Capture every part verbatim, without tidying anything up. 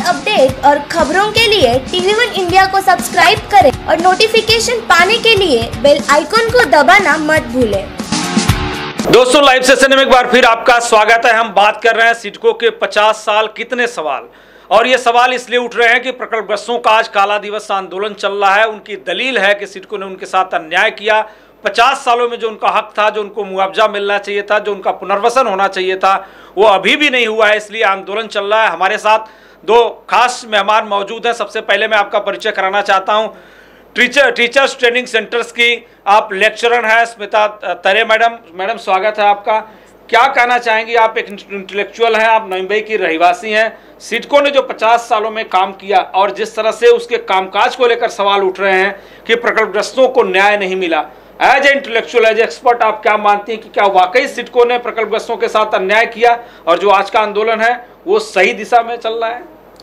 Update और खबरों के लिए टीवी वन इंडिया को सब्सक्राइब करें और नोटिफिकेशन पाने के लिए बेल आइकॉन को दबाना मत भूलें। दोस्तों, लाइव सेशन में एक बार फिर आपका स्वागत है। हम बात कर रहे हैं सिडको के पचास साल कितने सवाल, और ये सवाल इसलिए उठ रहे हैं कि प्रकल्पग्रस्तों का आज काला दिवस आंदोलन चल रहा है। उनकी दलील है कि सिडको ने उनके साथ अन्याय किया। पचास सालों में जो उनका हक था, जो उनको मुआवजा मिलना चाहिए था, जो उनका पुनर्वसन होना चाहिए था, वो अभी भी नहीं हुआ है, इसलिए आंदोलन चल रहा है। हमारे साथ दो खास मेहमान मौजूद हैं। सबसे पहले मैं आपका परिचय कराना चाहता हूं। टीचर टीचर्स ट्रेनिंग सेंटर्स की आप लेक्चरर हैं स्मिता तरे मैडम। मैडम, स्वागत है आपका। क्या कहना चाहेंगी? आप एक इंटेलेक्चुअल हैं, आप मुंबई की रहवासी हैं। सिडको ने जो पचास सालों में काम किया और जिस तरह से उसके कामकाज को लेकर सवाल उठ रहे हैं कि प्रकल्पग्रस्तों को न्याय नहीं मिला, as a intellectual, as expert, आप क्या मानती हैं कि क्या वाकई सिडको ने प्रकल्पग्रस्तों के साथ अन्याय किया और जो आज का आंदोलन है वो सही दिशा में चल रहा है?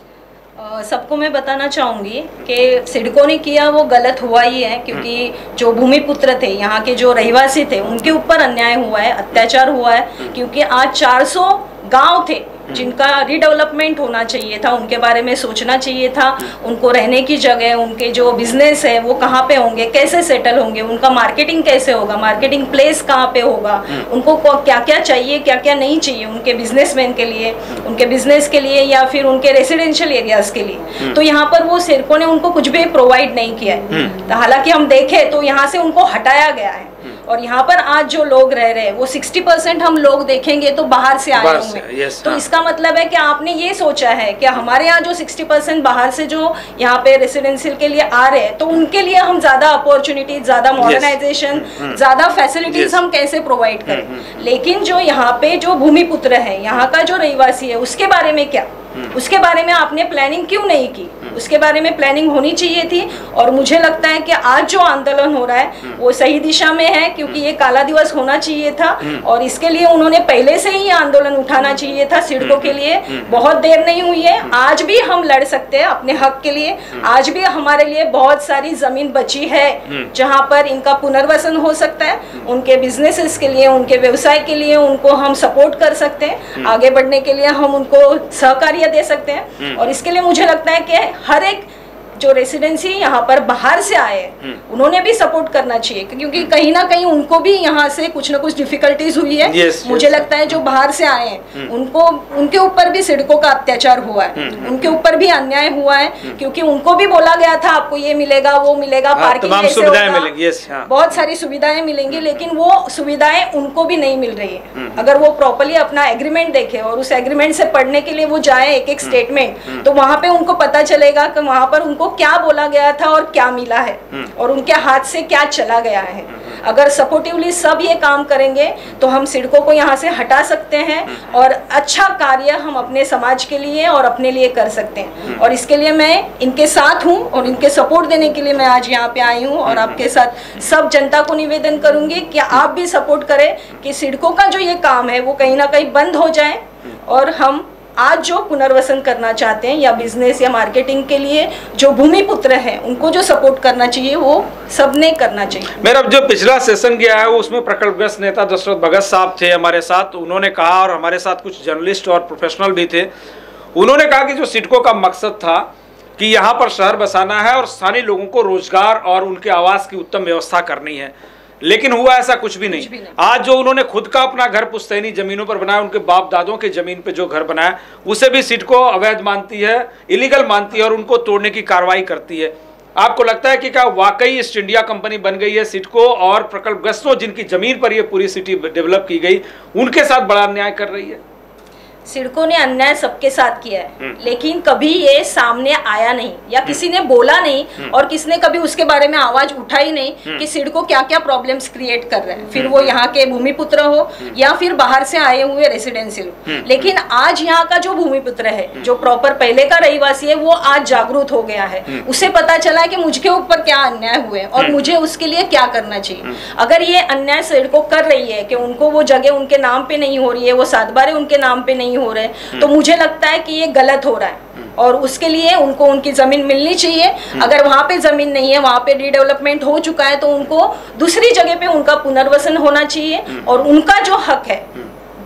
Uh, सबको मैं बताना चाहूँगी कि सिडको ने किया वो गलत हुआ ही है, क्योंकि जो भूमिपुत्र थे, यहाँ के जो रहवासी थे, उनके ऊपर अन्याय हुआ है, अत्याचार हुआ है। क्योंकि आज चार सौ गांव थे जिनका रीडेवलपमेंट होना चाहिए था, उनके बारे में सोचना चाहिए था। उनको रहने की जगह, उनके जो बिजनेस है वो कहाँ पे होंगे, कैसे सेटल होंगे, उनका मार्केटिंग कैसे होगा, मार्केटिंग प्लेस कहाँ पे होगा, उनको क्या क्या चाहिए, क्या क्या नहीं चाहिए उनके बिजनेसमैन के लिए, उनके बिजनेस के लिए या फिर उनके रेसिडेंशियल एरियाज के लिए। तो यहाँ पर वो सिडको ने उनको कुछ भी प्रोवाइड नहीं किया है। तो हालांकि हम देखें तो यहाँ से उनको हटाया गया है, और यहाँ पर आज जो लोग रह रहे हैं वो साठ परसेंट हम लोग देखेंगे तो बाहर से आए हुए हैं। तो हाँ। इसका मतलब है कि आपने ये सोचा है कि हमारे यहाँ जो साठ परसेंट बाहर से जो यहाँ पे रेसिडेंशियल के लिए आ रहे हैं, तो उनके लिए हम ज्यादा अपॉर्चुनिटी, ज्यादा मॉडर्नाइजेशन, ज्यादा फैसिलिटीज हम कैसे प्रोवाइड करें। लेकिन जो यहाँ पे जो भूमिपुत्र है, यहाँ का जो रहवासी है, उसके बारे में क्या, उसके बारे में आपने प्लानिंग क्यों नहीं की? उसके बारे में प्लानिंग होनी चाहिए थी। और मुझे लगता है कि आज जो आंदोलन हो रहा है वो सही दिशा में है, क्योंकि ये काला दिवस होना चाहिए था और इसके लिए उन्होंने पहले से ही आंदोलन उठाना चाहिए था सिडको के लिए। बहुत देर नहीं हुई है, आज भी हम लड़ सकते हैं अपने हक के लिए। आज भी हमारे लिए बहुत सारी जमीन बची है जहाँ पर इनका पुनर्वसन हो सकता है। उनके बिजनेसेस के लिए, उनके व्यवसाय के लिए उनको हम सपोर्ट कर सकते हैं, आगे बढ़ने के लिए हम उनको सहकार्य दे सकते हैं। और इसके लिए मुझे लगता है कि हर एक जो रेसिडेंसी यहाँ पर बाहर से आए, उन्होंने भी सपोर्ट करना चाहिए, क्योंकि कहीं ना कहीं उनको भी यहाँ से कुछ ना कुछ डिफिकल्टीज हुई है। yes, मुझे yes. लगता है जो बाहर से आए हैं उनको, उनके ऊपर भी सिडको का अत्याचार हुआ है, उनके ऊपर भी अन्याय हुआ है, क्योंकि उनको भी बोला गया था आपको ये मिलेगा, वो मिलेगा, पार्किंग ऐसे होगा, बहुत सारी सुविधाएं मिलेंगी, लेकिन वो सुविधाएं उनको भी नहीं मिल रही है। अगर वो प्रॉपरली अपना एग्रीमेंट देखे और उस एग्रीमेंट से पढ़ने के लिए वो जाए एक एक स्टेटमेंट, तो वहां पे उनको पता चलेगा कि वहां पर उनको क्या बोला गया था और क्या मिला है और उनके हाथ से क्या चला गया है। अगर सपोर्टिवली सब ये काम करेंगे तो हम सिडको को यहाँ से हटा सकते हैं और अच्छा कार्य हम अपने समाज के लिए और अपने लिए कर सकते हैं। और इसके लिए मैं इनके साथ हूँ और इनके सपोर्ट देने के लिए मैं आज यहाँ पे आई हूँ और आपके साथ सब जनता को निवेदन करूंगी कि आप भी सपोर्ट करें कि सिडको का जो ये काम है वो कहीं ना कहीं बंद हो जाए और हम आज जो पुनर्वसन करना चाहते हैं या बिजनेस या मार्केटिंग के लिए जो भूमिपुत्र हैं उनको जो सपोर्ट करना चाहिए वो सबने करना चाहिए। मेरा जो पिछला सेशन गया है उसमें प्रकल्पग्रस्त नेता दशरथ भगत साहब थे हमारे साथ। उन्होंने कहा, और हमारे साथ कुछ जर्नलिस्ट और प्रोफेशनल भी थे, उन्होंने कहा कि जो सिडको का मकसद था कि यहाँ पर शहर बसाना है और स्थानीय लोगों को रोजगार और उनके आवास की उत्तम व्यवस्था करनी है, लेकिन हुआ ऐसा कुछ भी नहीं। आज जो उन्होंने खुद का अपना घर पुश्तैनी जमीनों पर बनाया, उनके बाप दादों के जमीन पे जो घर बनाया, उसे भी सिडको अवैध मानती है, इलीगल मानती है और उनको तोड़ने की कार्रवाई करती है। आपको लगता है कि क्या वाकई ईस्ट इंडिया कंपनी बन गई है सिडको और प्रकल्पग्रस्तों जिनकी जमीन पर ये पूरी सिटी डेवलप की गई, उनके साथ बड़ा अन्याय कर रही है? सिडको ने अन्याय सबके साथ किया है, लेकिन कभी ये सामने आया नहीं या किसी ने बोला नहीं और किसने कभी उसके बारे में आवाज उठाई नहीं कि सिडको क्या क्या प्रॉब्लम्स क्रिएट कर रहे हैं, फिर वो यहाँ के भूमिपुत्र हो या फिर बाहर से आए हुए रेसिडेंशियल। लेकिन आज यहाँ का जो भूमिपुत्र है, जो प्रॉपर पहले का रहवासी है, वो आज जागरूक हो गया है। उसे पता चला है कि मुझके ऊपर क्या अन्याय हुए और मुझे उसके लिए क्या करना चाहिए। अगर ये अन्याय सिडको कर रही है कि उनको वो जगह उनके नाम पे नहीं हो रही है, वो सातबारे उनके नाम पे नहीं हो रहे, तो मुझे लगता है कि ये गलत हो रहा है और उसके लिए उनको उनकी जमीन मिलनी चाहिए। अगर वहाँ पे जमीन नहीं है, वहाँ पे रीडेवलपमेंट हो चुका है, तो उनको दूसरी जगह पे उनका पुनर्वसन होना चाहिए और उनका जो हक है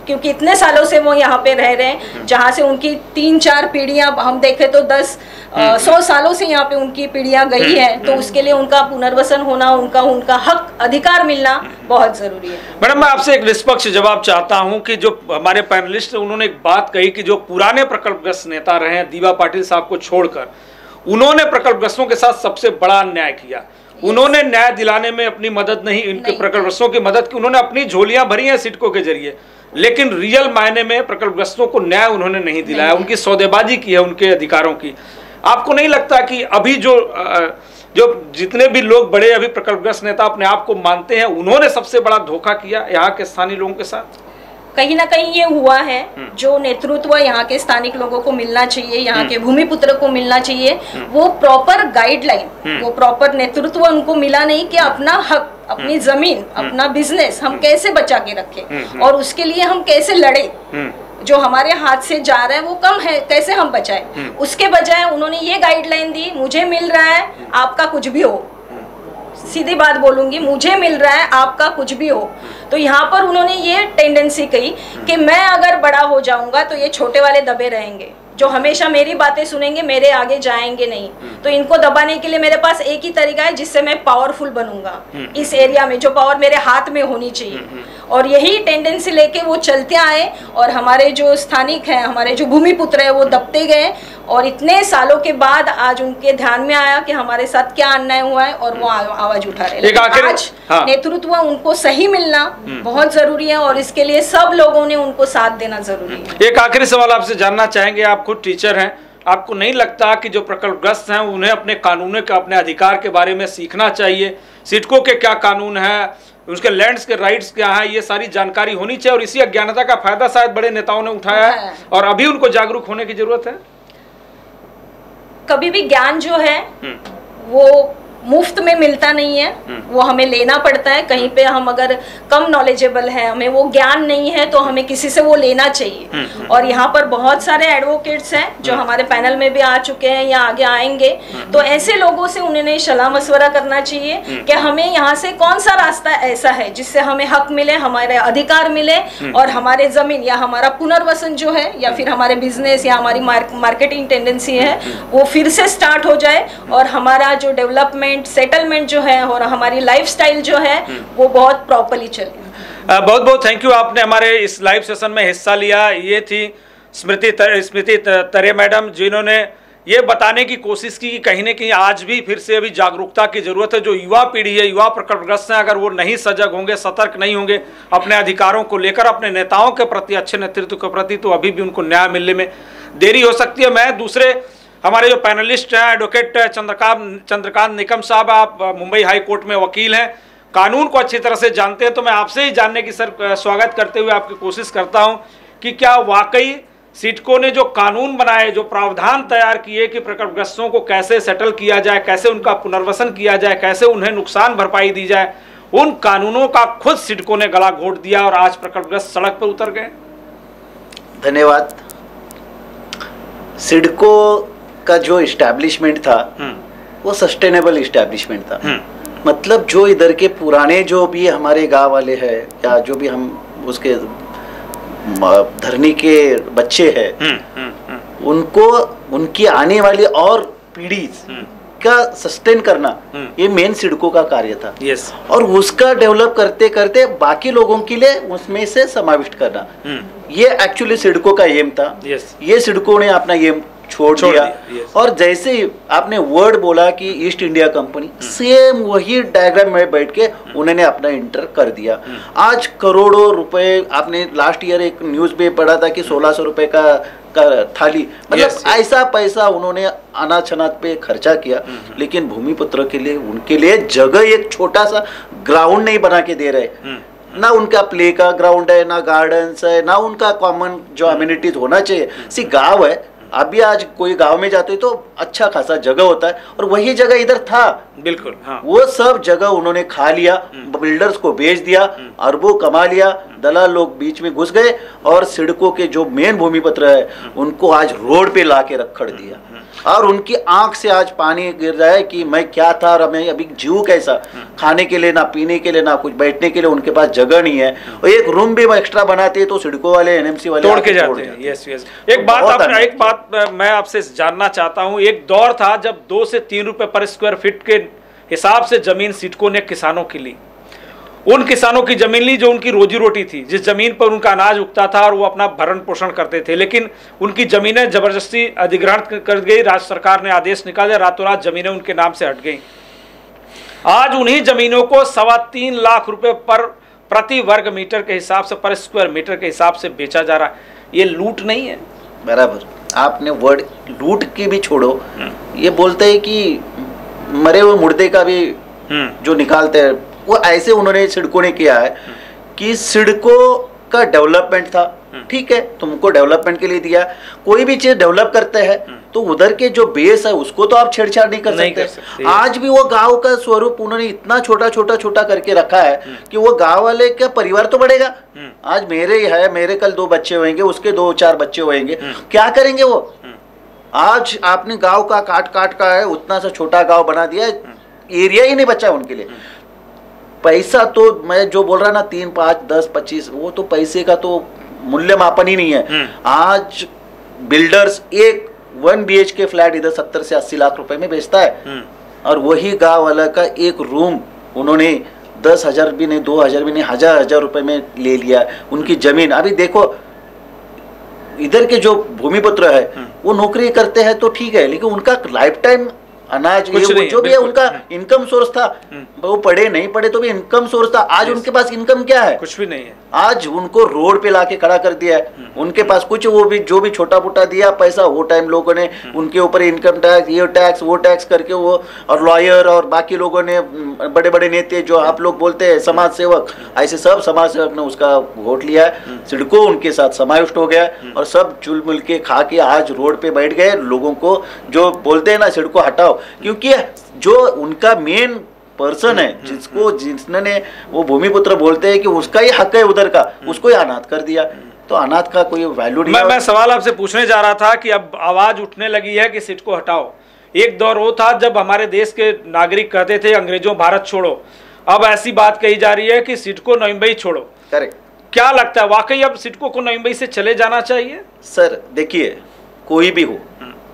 क्योंकि इतने सालों से वो यहाँ पे रह रहे हैं, जहाँ से उनकी तीन चार पीढ़ियां हम देखें तो दस आ, सौ सालों से यहाँ पे उनकी पीढ़ियां गई है, तो उसके लिए उनका पुनर्वसन होना, उनका उनका हक अधिकार मिलना बहुत जरूरी है। मैडम, मैं आपसे एक निष्पक्ष जवाब चाहता हूं कि जो हमारे पैनलिस्ट उन्होंने एक बात कही कि जो पुराने प्रकल्पग्रस्त नेता रहे हैं दीवा पाटिल साहब को छोड़कर, उन्होंने प्रकल्पग्रस्तों के साथ सबसे बड़ा अन्याय किया। उन्होंने न्याय दिलाने में अपनी मदद नहीं, इनके प्रकल्पग्रस्तों की मदद की, उन्होंने अपनी झोलियां भरी हैं सिडको के जरिए, लेकिन रियल मायने में प्रकल्पग्रस्तों को न्याय उन्होंने नहीं दिलाया, उनकी सौदेबाजी की है उनके अधिकारों की। आपको नहीं लगता कि अभी जो जो जितने भी लोग बड़े अभी प्रकल्पग्रस्त नेता अपने आप को मानते हैं, उन्होंने सबसे बड़ा धोखा किया यहाँ के स्थानीय लोगों के साथ? कहीं ना कहीं ये हुआ है, जो नेतृत्व यहाँ के स्थानिक लोगों को मिलना चाहिए, यहाँ के भूमिपुत्र को मिलना चाहिए, वो प्रॉपर गाइडलाइन, वो प्रॉपर नेतृत्व उनको मिला नहीं कि अपना हक, अपनी जमीन, अपना बिजनेस हम कैसे बचा के रखें और उसके लिए हम कैसे लड़े, जो हमारे हाथ से जा रहा है वो कम है, कैसे हम बचाएं। उसके बजाय उन्होंने ये गाइडलाइन दी, मुझे मिल रहा है आपका कुछ भी हो, सीधी बात बोलूंगी, मुझे मिल रहा है आपका कुछ भी हो। तो यहाँ पर उन्होंने ये टेंडेंसी कही कि मैं अगर बड़ा हो जाऊंगा तो ये छोटे वाले दबे रहेंगे, जो हमेशा मेरी बातें सुनेंगे, मेरे आगे जाएंगे नहीं। तो इनको दबाने के लिए मेरे पास एक ही तरीका है जिससे मैं पावरफुल बनूंगा इस एरिया में, जो पावर मेरे हाथ में होनी चाहिए। और यही टेंडेंसी लेके वो चलते आए और हमारे जो स्थानिक हैं, हमारे जो भूमिपुत्र है, वो दबते गए और इतने सालों के बाद आज उनके ध्यान में आया कि हमारे साथ क्या अन्याय हुआ है और वो आवाज उठा रहे हैं। आज हाँ। नेतृत्व उनको सही मिलना बहुत जरूरी है और इसके लिए सब लोगों ने उनको साथ देना जरूरी है। एक आखिरी सवाल आपसे जानना चाहेंगे, आप खुद टीचर हैं, आपको नहीं लगता कि जो प्रकल्पग्रस्त हैं उन्हें अपने कानूनों के, अपने अधिकार के बारे में सीखना चाहिए? सिडको के क्या कानून है, उसके लैंड्स के राइट्स क्या है, ये सारी जानकारी होनी चाहिए और इसी अज्ञानता का फायदा शायद बड़े नेताओं ने उठाया है और अभी उनको जागरूक होने की जरूरत है। कभी भी ज्ञान जो है वो मुफ्त में मिलता नहीं है, वो हमें लेना पड़ता है। कहीं पे हम अगर कम नॉलेजेबल है, हमें वो ज्ञान नहीं है, तो हमें किसी से वो लेना चाहिए। और यहाँ पर बहुत सारे एडवोकेट्स हैं जो हमारे पैनल में भी आ चुके हैं या आगे आएंगे, तो ऐसे लोगों से उन्हें सलाह मशवरा करना चाहिए कि हमें यहाँ से कौन सा रास्ता ऐसा है जिससे हमें हक मिले, हमारे अधिकार मिले और हमारे जमीन या हमारा पुनर्वसन जो है या फिर हमारे बिजनेस या हमारी मार्केटिंग टेंडेंसी है वो फिर से स्टार्ट हो जाए और हमारा जो डेवलपमेंट, सेटलमेंट जो है और हमारी लाइफस्टाइल जो है वो बहुत प्रॉपर्ली चले। बहुत बहुत थैंक यू, आपने हमारे इस लाइव सेशन में हिस्सा लिया। ये थी स्मृति तर, स्मृति तरे मैडम, जिन्होंने ये बताने की कोशिश की कि कहीं ना कहीं आज भी फिर से अभी जागरूकता की जरूरत है। जो युवा पीढ़ी है, युवा प्रकल्पग्रस्त हैं, अगर वो नहीं सजग होंगे, सतर्क नहीं होंगे अपने अधिकारों को लेकर, अपने नेताओं के प्रति, अच्छे नेतृत्व के प्रति, तो अभी भी उनको न्याय मिलने में देरी हो सकती है। मैं दूसरे हमारे जो पैनलिस्ट हैं, एडवोकेट चंद्रकांत चंद्रकांत निकम साहब, आप मुंबई हाई कोर्ट में वकील हैं, कानून को अच्छी तरह से जानते हैं, तो मैं आपसे ही जानने की सर स्वागत करते हुए आपकी कोशिश करता हूं कि क्या वाकई सिडको ने जो कानून बनाए, जो प्रावधान तैयार किए कि प्रकल्पग्रस्तों को कैसे सेटल किया जाए, कैसे उनका पुनर्वसन किया जाए, कैसे उन्हें नुकसान भरपाई दी जाए, उन कानूनों का खुद सिडको ने गला घोट दिया और आज प्रकल्पग्रस्त सड़क पर उतर गए? धन्यवाद। सिडको का जो इस्टेब्लिशमेंट था वो सस्टेनेबल इस्टेब्लिशमेंट था। मतलब जो इधर के पुराने जो भी हमारे गांव वाले हैं या जो भी हम उसके धरनी के बच्चे हैं, उनको उनकी आने वाली और पीढ़ी का सस्टेन करना ये मेन सिडको का कार्य था। yes. और उसका डेवलप करते करते बाकी लोगों के लिए उसमें से समाविष्ट करना, ये एक्चुअली सिडको का एम था। yes. ये सिडको ने अपना एम छोड़, छोड़ दिया, दिया। yes. और जैसे ही आपने वर्ड बोला कि ईस्ट इंडिया कंपनी, सेम वही डायग्राम में बैठ के उन्होंने अपना इंटर कर दिया। आज करोड़ों रुपए, आपने लास्ट ईयर एक न्यूज में पढ़ा था कि सोलह सौ रुपए का, का थाली, मतलब yes, yes. ऐसा पैसा उन्होंने अनाज अनाज पे खर्चा किया, लेकिन भूमिपुत्र के लिए, उनके लिए जगह एक छोटा सा ग्राउंड नहीं बना के दे रहे। ना उनका प्ले का ग्राउंड है, ना गार्डन्स है, ना उनका कॉमन जो अम्यूनिटीज होना चाहिए। सी गांव है, अभी आज कोई गांव में जाते तो अच्छा खासा जगह होता है और वही जगह इधर था। बिल्कुल हाँ। वो सब जगह उन्होंने खा लिया, बिल्डर्स को बेच दिया, अरबों कमा लिया दलाल लोग बीच में घुस गए और सिडको के जो मेन भूमिपत्र है उनको आज रोड पे ला के रखड़ दिया और उनकी आंख से आज पानी गिर रहा है कि मैं क्या था और मैं अभी जीव कैसा, खाने के लिए ना पीने के लिए ना कुछ बैठने के लिए उनके पास जगह नहीं है और एक रूम भी एक्स्ट्रा बनाते हैं तो सिडको वाले एनएमसी वाले तोड़ के जाते हैं। यस यस एक बात आपने एक बात मैं आपसे जानना चाहता हूं, एक दौर था जब दो से तीन रुपए पर स्क्वायर फीट के हिसाब से जमीन सिडको ने किसानों की ली, उन किसानों की जमीन ली जो उनकी रोजी रोटी थी, जिस जमीन पर उनका अनाज उगता था और वो अपना भरण पोषण करते थे, लेकिन उनकी जमीनें जबरदस्ती अधिग्रहण कर गई। राज्य सरकार ने आदेश निकाला, रातों रात जमीनें उनके नाम से हट गई। आज उन्हीं जमीनों को सवा तीन लाख रुपए पर प्रति वर्ग मीटर के हिसाब से, पर स्क्वायर मीटर के हिसाब से बेचा जा रहा है। ये लूट नहीं है? बराबर, आपने वर्ड लूट की भी छोड़ो, ये बोलते हैं कि मरे हुए मुर्दे का भी जो निकालते हैं वो ऐसे उन्होंने सिडको ने किया है कि सिडको का डेवलपमेंट था, ठीक है, तुमको डेवलपमेंट के लिए दिया, कोई भी चीज डेवलप करते हैं तो उधर के जो बेस है उसको तो आप छेड़छाड़ नहीं कर सकते, नहीं कर सकते। आज भी वो गांव का स्वरूप उन्होंने इतना छोटा छोटा छोटा करके रखा है कि वो गांव वाले का परिवार तो बढ़ेगा। आज मेरे ही है, मेरे कल दो बच्चे होंगे, उसके दो चार बच्चे होंगे, क्या करेंगे वो? आज आपने गांव का काट काट का है उतना सा छोटा गांव बना दिया, एरिया ही नहीं बचा उनके लिए। पैसा तो मैं जो बोल रहा ना तीन पाँच दस पच्चीस, वो तो पैसे का तो मूल्य मापन ही नहीं है। आज बिल्डर्स एक one B H K flat इधर सत्तर से अस्सी लाख रुपए में बेचता है और वही गांव वाला का एक रूम उन्होंने दस हजार भी नहीं, दो हजार भी नहीं, हजार हजार रुपए में ले लिया उनकी जमीन। अभी देखो इधर के जो भूमिपुत्र है वो नौकरी करते हैं तो ठीक है, लेकिन उनका लाइफ टाइम अनाज ये वो जो भी है उनका इनकम सोर्स था, वो पढ़े नहीं पढ़े तो भी इनकम सोर्स था। आज उनके पास इनकम क्या है? कुछ भी नहीं है। आज उनको रोड पे लाके खड़ा कर दिया है। उनके पास कुछ वो भी जो भी छोटा मोटा दिया पैसा वो टाइम लोगों ने उनके ऊपर इनकम टैक्स, ये टैक्स वो टैक्स करके वो, और लॉयर और बाकी लोगों ने, बड़े बड़े नेता जो आप लोग बोलते हैं समाज सेवक, ऐसे सब समाज सेवक ने उसका वोट लिया है। सिडको उनके साथ समाविष्ट हो गया और सब चुल मिल के खा के आज रोड पे बैठ गए। लोगों को जो बोलते हैं ना सिडको हटाओ, क्योंकि जो उनका मेन पर्सन है जिसको जिसने वो भूमिपुत्र बोलते हैं कि उसका ही हक है उधर का, उसको ही अनाथ कर दिया, तो अनाथ का कोई वैल्यू नहीं। मैं, मैं सवाल आपसे पूछने जा रहा था कि अब आवाज उठने लगी है कि सिडको हटाओ। एक दौर वो था जब हमारे देश के नागरिक कहते थे अंग्रेजों भारत छोड़ो, अब ऐसी बात कही जा रही है कि सिडको नवी मुंबई छोड़ो। करेक्ट। क्या लगता है वाकई अब सिडको को नवी मुंबई से चले जाना चाहिए? सर देखिए, कोई भी हो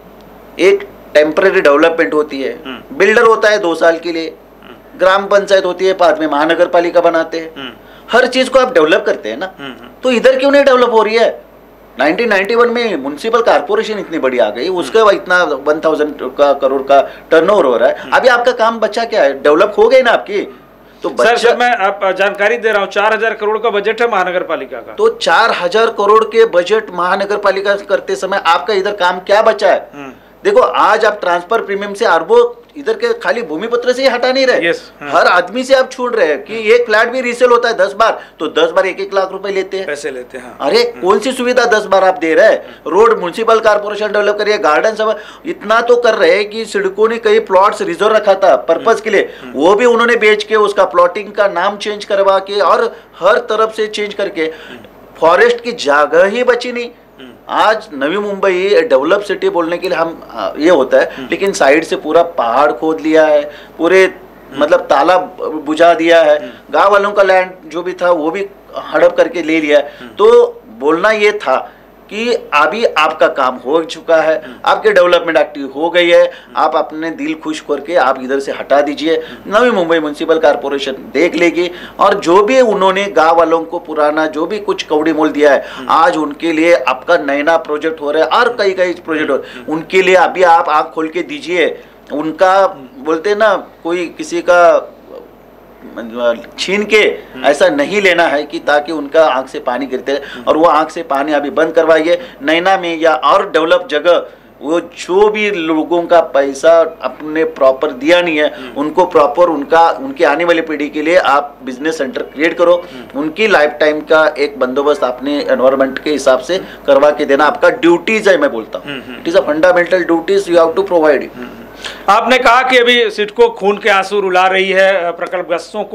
एक टेम्पररी डेवलपमेंट होती है, बिल्डर होता है दो साल के लिए, ग्राम पंचायत होती है, बाद में महानगर पालिका बनाते हैं, हर चीज को आप डेवलप करते हैं ना, तो इधर क्यों नहीं डेवलप हो रही है? नाइनटीन नाइंटी वन में म्युनिसिपल कॉर्पोरेशन इतनी बड़ी आ गई, उसका इतना वन थाउजेंड का करोड़ का टर्नओवर हो रहा है, अभी आपका काम बच्चा क्या है? डेवलप हो गई ना आपकी। तो सर, सर मैं आप जानकारी दे रहा हूँ, चार हजार करोड़ का बजट है महानगर पालिका का। तो चार हजार करोड़ के बजट महानगर पालिका करते समय आपका इधर काम क्या बचा है? देखो आज आप ट्रांसफर प्रीमियम से अरबों इधर के खाली भूमिपुत्र से ही हटा नहीं रहे, yes, हाँ। हर आदमी से आप छूट रहे हैं कि एक फ्लैट भी रीसेल होता है दस बार, तो दस बार एक एक लाख रुपए लेते हैं, पैसे लेते हैं। अरे कौन सी सुविधा दस बार आप दे रहे हैं? रोड म्युनिसिपल कॉर्पोरेशन डेवलप करिए, गार्डन सब इतना तो कर रहे हैं कि सिडको ने कई प्लॉट्स रिजर्व रखा था पर्पज के लिए, वो भी उन्होंने बेच के उसका प्लॉटिंग का नाम चेंज करवा के और हर तरफ से चेंज करके फॉरेस्ट की जगह ही बची नहीं। आज नवी मुंबई डेवलप सिटी बोलने के लिए हम ये होता है, लेकिन साइड से पूरा पहाड़ खोद लिया है, पूरे मतलब तालाब बुझा दिया है, गांव वालों का लैंड जो भी था वो भी हड़प करके ले लिया है। तो बोलना ये था कि अभी आपका काम हो चुका है, आपके डेवलपमेंट एक्टिव हो गई है, आप अपने दिल खुश करके आप इधर से हटा दीजिए, नवी मुंबई म्युनिसिपल कॉर्पोरेशन देख लेगी, और जो भी उन्होंने गांव वालों को पुराना जो भी कुछ कौड़ी मोल दिया है, आज उनके लिए आपका नया प्रोजेक्ट हो रहा है और कई कई प्रोजेक्ट हो रहे हैं, उनके लिए अभी आप आँख खोल के दीजिए। उनका बोलते ना कोई किसी का छीन के ऐसा नहीं लेना है कि ताकि उनका आंख से पानी गिरते रहे, और वो आंख से पानी अभी बंद करवाइए। नैना में या और डेवलप जगह वो जो भी लोगों का पैसा अपने प्रॉपर दिया नहीं है उनको प्रॉपर उनका उनकी आने वाली पीढ़ी के लिए आप बिजनेस सेंटर क्रिएट करो, उनकी लाइफ टाइम का एक बंदोबस्त अपने एनवायरनमेंट के हिसाब से करवा के देना आपका ड्यूटीज है। मैं बोलता हूँ it is a fundamental duties you have to provide it. आपने कहा कि अभी सिडको खून के आंसू रुला रही है प्रकल्पग्रस्तों को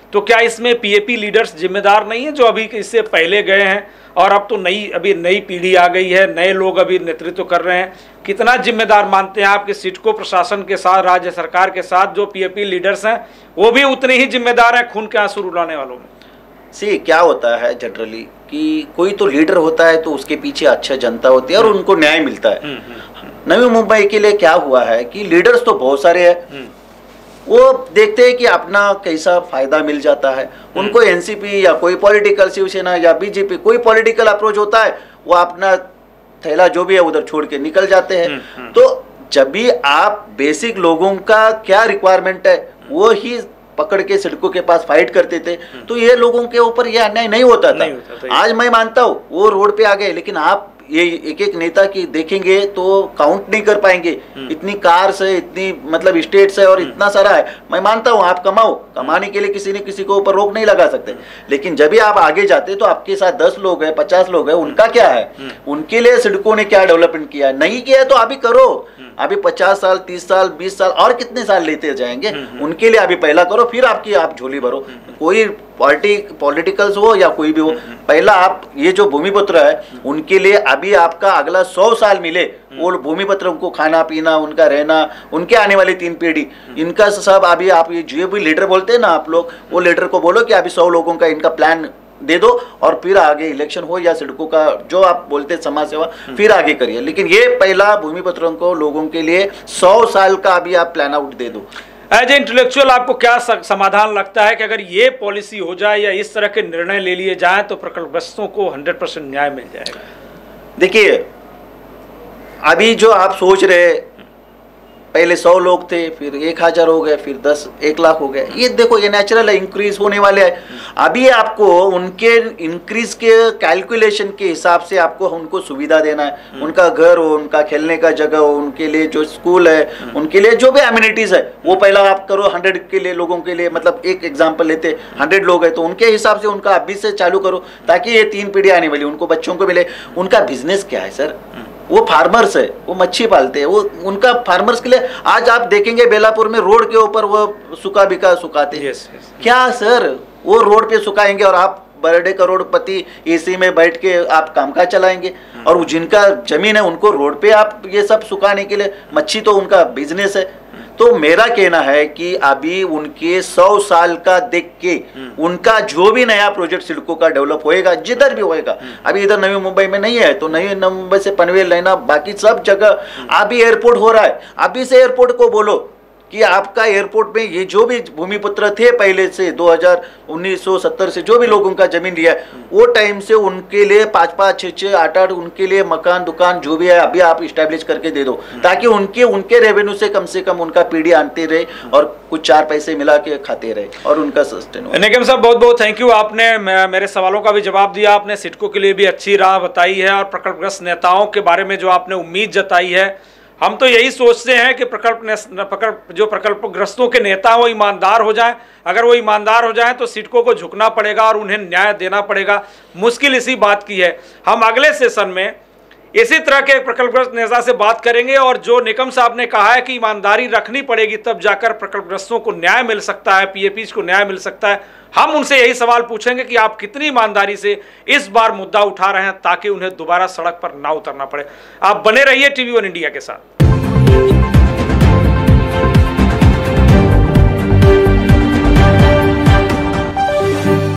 तो क्या इसमें पीएपी लीडर्स जिम्मेदार नहीं है जो अभी इससे पहले गए हैं, और अब तो नई अभी नई पीढ़ी आ गई है, नए लोग अभी नेतृत्व कर रहे हैं? कितना जिम्मेदार मानते हैं आपके सिडको प्रशासन के साथ, राज्य सरकार के साथ जो पीएपी लीडर्स हैं वो भी उतने ही जिम्मेदार हैं खून के आंसू रुलाने वालों में? सी क्या होता है जनरली कि कोई तो लीडर होता है तो उसके पीछे अच्छा जनता होती है और उनको न्याय मिलता है। नवी मुंबई के लिए क्या हुआ है कि लीडर्स तो बहुत सारे हैं, वो देखते हैं कि अपना कैसा फायदा मिल जाता है उनको। एनसीपी या कोई पॉलिटिकल, शिवसेना या बीजेपी, कोई पॉलिटिकल अप्रोच होता है वो अपना थैला जो भी है उधर छोड़ के निकल जाते हैं। तो जब भी आप बेसिक लोगों का क्या रिक्वायरमेंट है वो ही पकड़ के सिडको के पास फाइट करते थे, तो ये लोगों के ऊपर ये अन्याय नहीं होता था। आज मैं मानता हूँ वो रोड पे आ गए, लेकिन आप ये एक एक नेता की देखेंगे तो काउंट नहीं कर पाएंगे। इतनी कार्स है, इतनी मतलब स्टेट्स है और इतना सारा है। मैं मानता हूँ आप कमाओ, कमाने के लिए किसी ने किसी को ऊपर रोक नहीं लगा सकते, लेकिन जब भी आप आगे जाते तो आपके साथ दस लोग हैं, पचास लोग हैं, उनका क्या है? उनके लिए सिडको ने क्या डेवलपमेंट किया? नहीं किया है तो अभी करो। अभी पचास साल, तीस साल, बीस साल और कितने साल लेते जाएंगे? उनके लिए अभी पहला करो, फिर आपकी आप झोली भरो। कोई पार्टी पॉलिटिकल्स हो या कोई भी हो, पहला आप ये जो भूमिपुत्र है उनके लिए अभी आपका अगला सौ साल मिले, वो भूमिपुत्र को खाना पीना, उनका रहना, उनके आने वाली तीन पीढ़ी, इनका सब अभी आप ये जो भी लीडर बोलते हैं ना आप लोग, वो लीडर को बोलो कि अभी सौ लोगों का इनका प्लान दे दो और फिर आगे इलेक्शन हो या सिडको का जो आप बोलते हैं समाज सेवा फिर आगे करिए। लेकिन ये पहला भूमिपुत्रों को लोगों के लिए सौ साल का अभी आप प्लान आउट दे दो। एज ए इंटेलेक्चुअल आपको क्या समाधान लगता है कि अगर ये पॉलिसी हो जाए या इस तरह के निर्णय ले लिए जाएं तो प्रकल्पग्रस्तों को हंड्रेड परसेंट न्याय मिल जाएगा? देखिए अभी जो आप सोच रहे, पहले सौ लोग थे, फिर एक हजार हो गए, फिर दस एक लाख हो गए, ये देखो ये नेचुरल है, इंक्रीज होने वाले है। अभी आपको उनके इंक्रीज के कैलकुलेशन के हिसाब से आपको उनको सुविधा देना है। उनका घर हो, उनका खेलने का जगह हो, उनके लिए जो स्कूल है, उनके लिए जो भी एमिनिटीज है वो पहला आप करो। हंड्रेड के लिए लोगों के लिए, मतलब एक एग्जाम्पल लेते, हंड्रेड लोग है तो उनके हिसाब से उनका अभी से चालू करो ताकि ये तीन पीढ़ी आने वाली उनको बच्चों को मिले। उनका बिजनेस क्या है सर? वो फार्मर्स है, वो मच्छी पालते हैं, वो उनका फार्मर्स के लिए आज आप देखेंगे बेलापुर में रोड के ऊपर वो सुखा बिका सुखाते हैं। yes, yes. क्या सर वो रोड पे सुखाएंगे और आप बड़े करोड़पति एसी में बैठ के आप कामकाज चलाएंगे? और जिनका जमीन है उनको रोड पे आप ये सब सुखाने के लिए, मच्छी तो उनका बिजनेस है। तो मेरा कहना है कि अभी उनके सौ साल का देख के उनका जो भी नया प्रोजेक्ट सिडको का डेवलप होएगा, जिधर भी होएगा, अभी इधर नवी मुंबई में नहीं है तो नवी मुंबई से पनवेल लेना, बाकी सब जगह अभी एयरपोर्ट हो रहा है। अभी से एयरपोर्ट को बोलो कि आपका एयरपोर्ट में ये जो भी भूमिपुत्र थे पहले से दो हज़ार उन्नीस सौ सत्तर से जो भी लोगों का जमीन लिया है, वो टाइम से उनके लिए पाँच पाँच छः छः आठ आठ उनके लिए मकान दुकान जो भी है अभी आप इस्टेब्लिश करके दे दो, ताकि उनके उनके रेवेन्यू से कम से कम उनका पीढ़ी आनते रहे और कुछ चार पैसे मिला के खाते रहे और उनका सस्टेन हो। निगम साहब बहुत बहुत थैंक यू, आपने मेरे सवालों का भी जवाब दिया, आपने सिडको के लिए भी अच्छी राह बताई है और प्रकल्पग्रस्त नेताओं के बारे में जो आपने उम्मीद जताई है, हम तो यही सोचते हैं कि प्रकल्प प्रकल्प जो प्रकल्पग्रस्तों के नेता वो ईमानदार हो जाएं। अगर वो ईमानदार हो जाएं तो सिडको को झुकना पड़ेगा और उन्हें न्याय देना पड़ेगा। मुश्किल इसी बात की है। हम अगले सेशन में इसी तरह के प्रकल्पग्रस्त नेता से बात करेंगे और जो निकम साहब ने कहा है कि ईमानदारी रखनी पड़ेगी तब जाकर प्रकल्पग्रस्तों को न्याय मिल सकता है, पीएपीज को न्याय मिल सकता है, हम उनसे यही सवाल पूछेंगे कि आप कितनी ईमानदारी से इस बार मुद्दा उठा रहे हैं ताकि उन्हें दोबारा सड़क पर ना उतरना पड़े। आप बने रहिए टीवी वन इंडिया के साथ।